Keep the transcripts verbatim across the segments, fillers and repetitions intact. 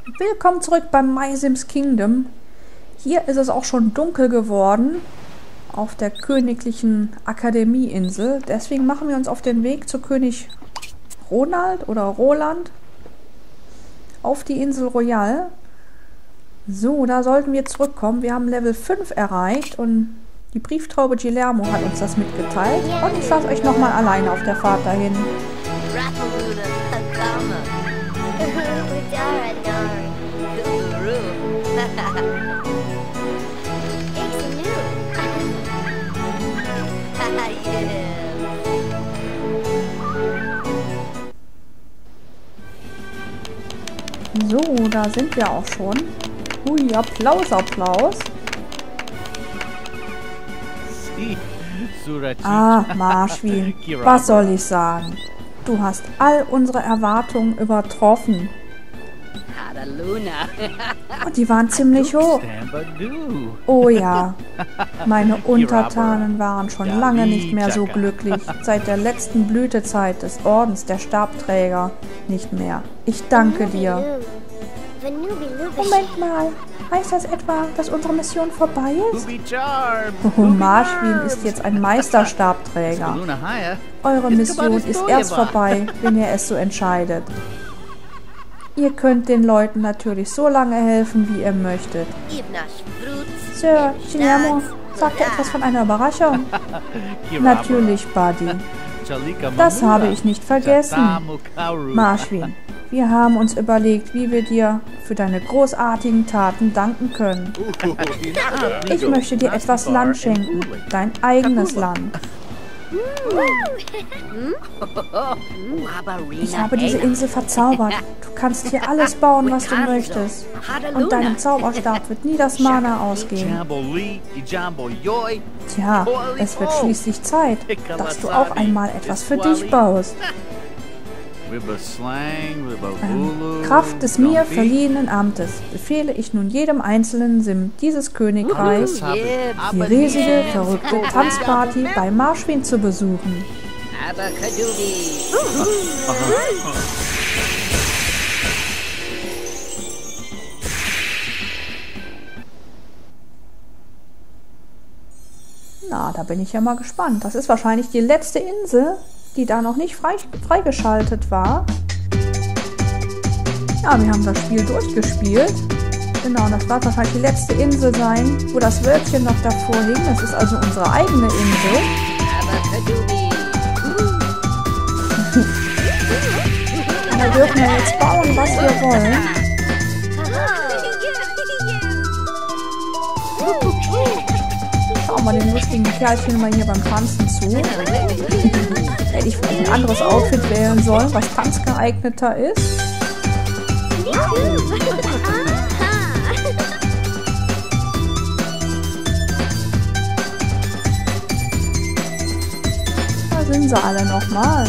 Willkommen zurück beim My Sims Kingdom. Hier ist es auch schon dunkel geworden auf der königlichen Akademieinsel. Deswegen machen wir uns auf den Weg zu König Ronald oder Roland auf die Insel Royal. So, da sollten wir zurückkommen. Wir haben Level fünf erreicht und die Brieftaube Guillermo hat uns das mitgeteilt. Und ich lasse euch nochmal alleine auf der Fahrt dahin. So, da sind wir auch schon. Hui, Applaus, Applaus. Ah, Marschwin, was soll ich sagen? Du hast all unsere Erwartungen übertroffen. Und die waren ziemlich hoch. Oh ja, meine Untertanen waren schon lange nicht mehr so glücklich. Seit der letzten Blütezeit des Ordens der Stabträger nicht mehr. Ich danke dir. Moment mal, heißt das etwa, dass unsere Mission vorbei ist? Oh, Marschwin ist jetzt ein Meisterstabträger. Eure Mission ist erst vorbei, wenn ihr es so entscheidet. Ihr könnt den Leuten natürlich so lange helfen, wie ihr möchtet. Sir, Guillermo sagte etwas von einer Überraschung. Natürlich, Buddy. Das habe ich nicht vergessen. Marschwin, wir haben uns überlegt, wie wir dir für deine großartigen Taten danken können. Ich möchte dir etwas Land schenken, dein eigenes Land. Ich habe diese Insel verzaubert. Du kannst hier alles bauen, was du möchtest. Und deinem Zauberstab wird nie das Mana ausgehen. Tja, es wird schließlich Zeit, dass du auch einmal etwas für dich baust. Ähm, Kraft des mir verliehenen Amtes befehle ich nun jedem einzelnen Sim dieses Königreichs, die riesige, verrückte Tanzparty bei Marschwin zu besuchen. Na, da bin ich ja mal gespannt. Das ist wahrscheinlich die letzte Insel, die da noch nicht frei, freigeschaltet war. Ja, wir haben das Spiel durchgespielt. Genau, das wird wahrscheinlich die letzte Insel sein, wo das Wölkchen noch davor hing. Das ist also unsere eigene Insel. Da dürfen wir jetzt bauen, was wir wollen. Schauen wir den lustigen Kerlchen mal hier beim Tanzen zu. Hätte ich vielleicht ein anderes Outfit wählen sollen, was tanzgeeigneter ist. Da sind sie alle nochmal.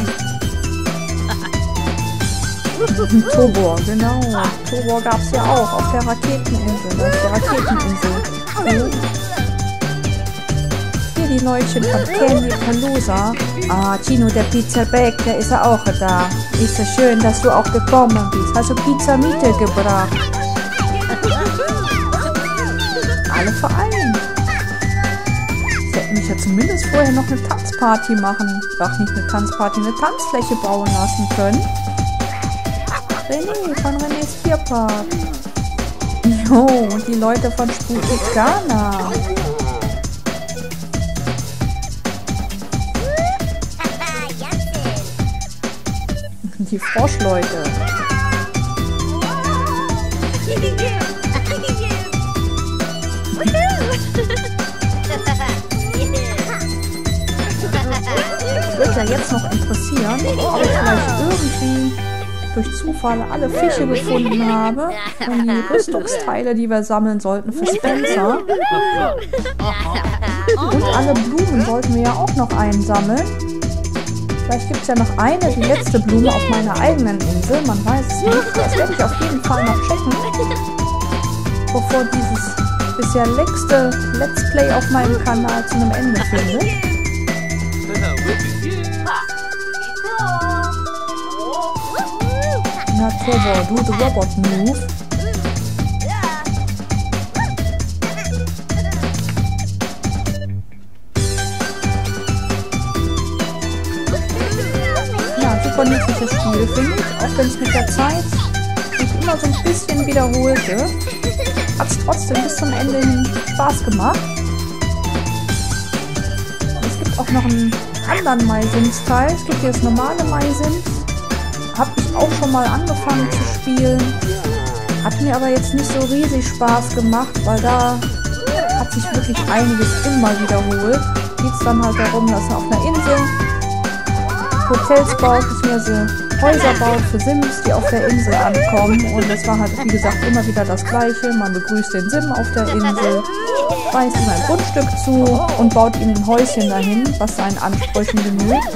Tobor, genau. Tobor gab es ja auch auf der Raketeninsel. Das ist die Raketeninsel. Hier die Leutchen von Candy Palooza. Ah, Chino, der Pizza-Bag, der ist ja auch da. Ist so schön, dass du auch gekommen bist. Hast du Pizza mitgebracht? Alle vereint. Sie hätten mich ja zumindest vorher noch eine Tanzparty machen. Ach, nicht eine Tanzparty, eine Tanzfläche bauen lassen können. René von Renés Tierpark. Jo, und die Leute von Sputikana. Die Froschleute. Mich würde ja jetzt noch interessieren, ob ich vielleicht irgendwie durch Zufall alle Fische gefunden habe und die Rüstungsteile, die wir sammeln sollten für Spencer. Und alle Blumen sollten wir ja auch noch einsammeln. Vielleicht gibt es ja noch eine, die letzte Blume auf meiner eigenen Insel. Man weiß es nicht. Das werde ich auf jeden Fall noch checken. Bevor dieses bisher längste Let's Play auf meinem Kanal zu einem Ende findet. Na, Turbo, do the robot move. super nützliches Spiel, finde ich. Auch wenn es mit der Zeit sich immer so ein bisschen wiederholte, hat es trotzdem bis zum Ende hin Spaß gemacht. Es gibt auch noch einen anderen MySims-Teil. Es gibt hier das normale MySims. Habe ich auch schon mal angefangen zu spielen. Hat mir aber jetzt nicht so riesig Spaß gemacht, weil da hat sich wirklich einiges immer wiederholt. Geht es dann halt darum, dass er auf einer Insel Hotels baut, beziehungsweise Häuser baut für Sims, die auf der Insel ankommen. Und das war halt, wie gesagt, immer wieder das Gleiche. Man begrüßt den Sim auf der Insel, weist ihm ein Grundstück zu und baut ihm ein Häuschen dahin, was seinen Ansprüchen genügt.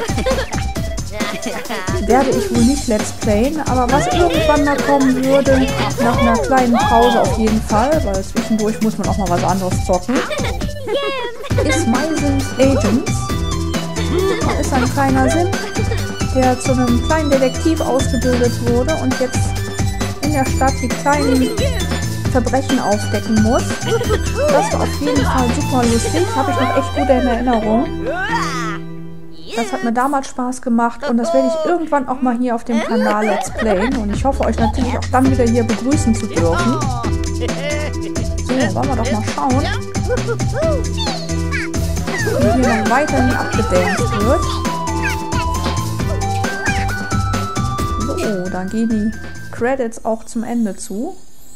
Werde ich wohl nicht Let's Playen, aber was irgendwann mal kommen würde, nach einer kleinen Pause auf jeden Fall, weil zwischendurch muss man auch mal was anderes zocken, ist MySims Agents. Da ist ein kleiner Sim, der zu einem kleinen Detektiv ausgebildet wurde und jetzt in der Stadt die kleinen Verbrechen aufdecken muss. Das war auf jeden Fall super lustig, habe ich noch echt gut in Erinnerung. Das hat mir damals Spaß gemacht und das werde ich irgendwann auch mal hier auf dem Kanal Let's Playen und ich hoffe euch natürlich auch dann wieder hier begrüßen zu dürfen. So, wollen wir doch mal schauen, wie hier noch weiterhin abgedanced wird. So, dann gehen die Credits auch zum Ende zu.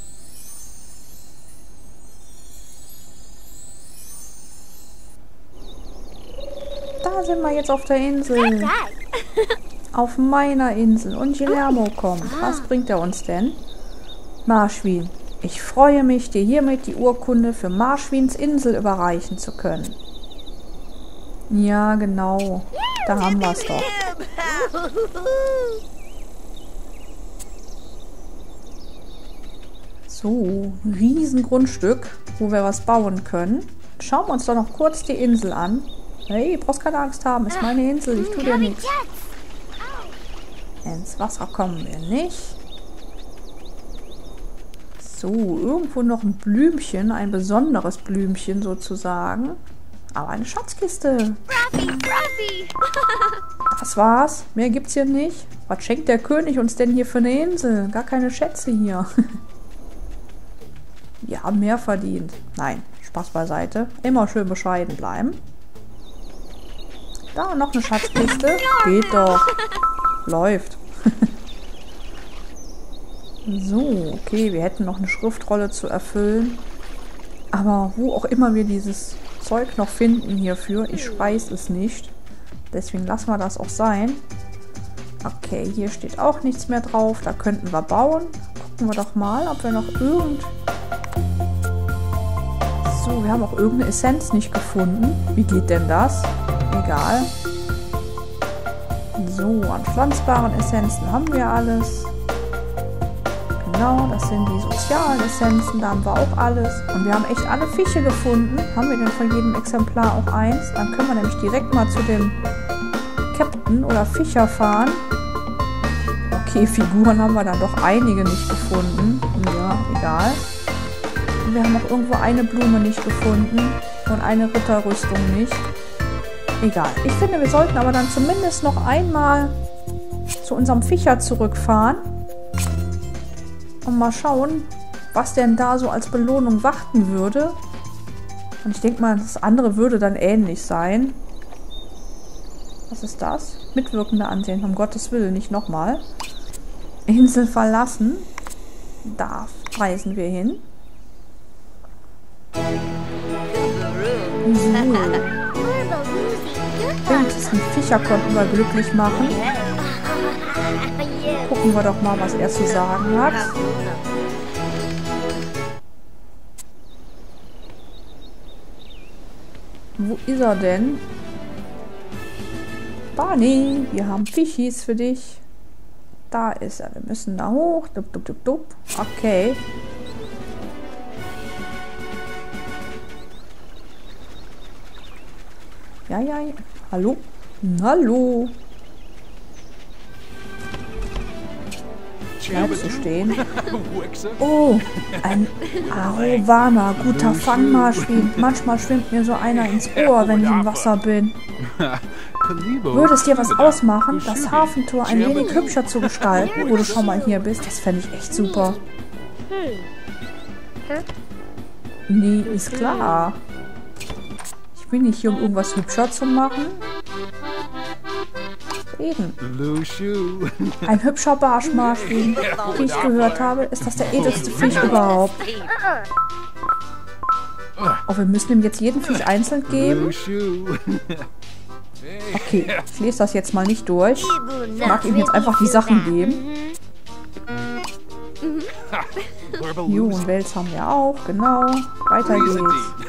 Da sind wir jetzt auf der Insel. Auf meiner Insel. Und Guillermo kommt. Was bringt er uns denn? Marshwin. Ich freue mich, dir hiermit die Urkunde für Marshwins Insel überreichen zu können. Ja, genau. Da haben wir es doch. So, Riesengrundstück, wo wir was bauen können. Schauen wir uns doch noch kurz die Insel an. Hey, brauchst keine Angst haben, ist meine Insel, ich tue dir nichts. Ins Wasser kommen wir nicht. So, irgendwo noch ein Blümchen, ein besonderes Blümchen sozusagen. Aber eine Schatzkiste. Das war's, mehr gibt's hier nicht. Was schenkt der König uns denn hier für eine Insel? Gar keine Schätze hier. Wir haben mehr verdient. Nein, Spaß beiseite. Immer schön bescheiden bleiben. Da noch eine Schatzkiste. Geht doch. Läuft. So, okay, wir hätten noch eine Schriftrolle zu erfüllen. Aber wo auch immer wir dieses Zeug noch finden hierfür, ich weiß es nicht. Deswegen lassen wir das auch sein. Okay, hier steht auch nichts mehr drauf. Da könnten wir bauen. Gucken wir doch mal, ob wir noch irgend... So, wir haben auch irgendeine Essenz nicht gefunden. Wie geht denn das? Egal. So, an pflanzbaren Essenzen haben wir alles. Genau, das sind die sozialen Essenzen, da haben wir auch alles. Und wir haben echt alle Fische gefunden. Haben wir denn von jedem Exemplar auch eins? Dann können wir nämlich direkt mal zu dem Captain oder Fischer fahren. Okay, Figuren haben wir dann doch einige nicht gefunden. Ja, egal. Und wir haben auch irgendwo eine Blume nicht gefunden und eine Ritterrüstung nicht. Egal. Ich finde, wir sollten aber dann zumindest noch einmal zu unserem Fischer zurückfahren und mal schauen, was denn da so als Belohnung warten würde. Und ich denke mal, das andere würde dann ähnlich sein. Was ist das? Mitwirkende ansehen, um Gottes Willen, nicht nochmal. Insel verlassen. Da reisen wir hin. So. Wenigstens einen Fischer konnten wir glücklich machen. Gucken wir doch mal, was er zu sagen hat. Wo ist er denn? Barney, wir haben Fischis für dich. Da ist er. Wir müssen da hoch. Dup, dup, dup, dup. Okay. Ja, ja, ja. Hallo? Hallo? Bleib zu stehen. Oh, ein Arowana. Guter Fangmarschwin. Manchmal schwimmt mir so einer ins Ohr, wenn ich im Wasser bin. Würde es dir was ausmachen, das Hafentor ein wenig hübscher zu gestalten, wo du schon mal hier bist? Das fände ich echt super. Nee, ist klar. Ich bin nicht hier, um irgendwas hübscher zu machen. Eben. Ein hübscher Barschmarsch, wie ich gehört habe, ist das der edelste Fisch überhaupt. Oh, wir müssen ihm jetzt jeden Fisch einzeln geben. Okay, ich lese das jetzt mal nicht durch. Ich mag ihm jetzt einfach die Sachen geben. Jo, und Wels haben wir auch, genau. Weiter geht's.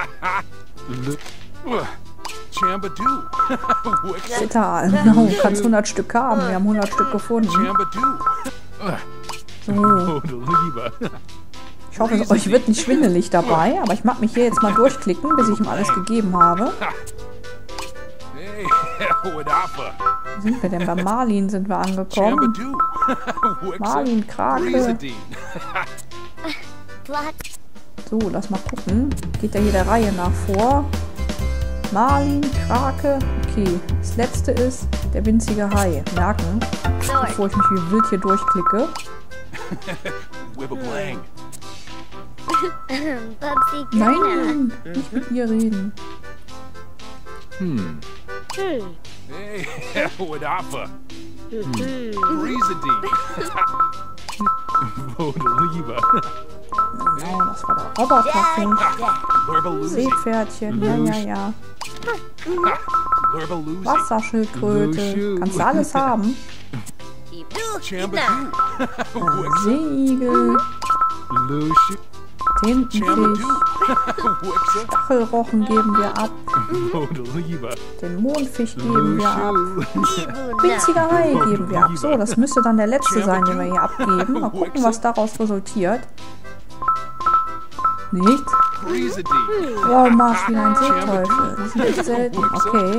Zitter, genau, du kannst hundert Stück haben. Wir haben hundert Stück gefunden. So. Ich hoffe, euch wird nicht schwindelig dabei, aber ich mag mich hier jetzt mal durchklicken, bis ich ihm alles gegeben habe. Wo sind wir denn? Bei Marlin sind wir angekommen. Marlin, Krake. So, lass mal gucken. Geht ja hier der Reihe nach vor. Marlin, Krake. Okay, das letzte ist der winzige Hai. Merken, bevor ich mich wie wild hier durchklicke. Nein, nicht mit ihr reden. Hm. Hey, Wadafa. Genau, das war der Roboterfisch. Seepferdchen, ja, ja, ja. Wasserschildkröte. Kannst du alles haben? Äh, Seeigel. Tintenfisch. Stachelrochen geben wir ab. Den Mondfisch geben wir ab. Winziger Hai geben wir ab. So, das müsste dann der letzte sein, den wir hier abgeben. Mal gucken, was daraus resultiert. Nichts? Wow, Marsch wie ein Seeteufel. Die sind echt selten. Okay.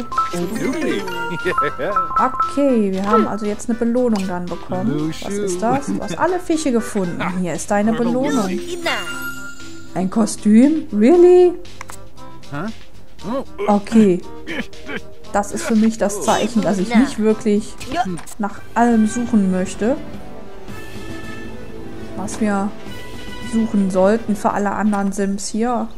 Okay, wir haben also jetzt eine Belohnung dann bekommen. Was ist das? Du hast alle Fische gefunden. Hier ist deine Belohnung. Ein Kostüm? Really? Okay. Das ist für mich das Zeichen, dass ich nicht wirklich nach allem suchen möchte, was wir suchen sollten für alle anderen Sims hier.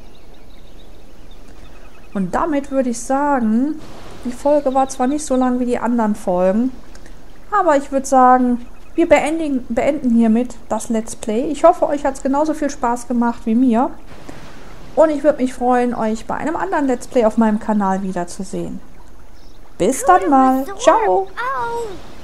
Und damit würde ich sagen, die Folge war zwar nicht so lang wie die anderen Folgen, aber ich würde sagen, wir beenden, beenden hiermit das Let's Play. Ich hoffe, euch hat es genauso viel Spaß gemacht wie mir. Und ich würde mich freuen, euch bei einem anderen Let's Play auf meinem Kanal wiederzusehen. Bis dann mal. Ciao.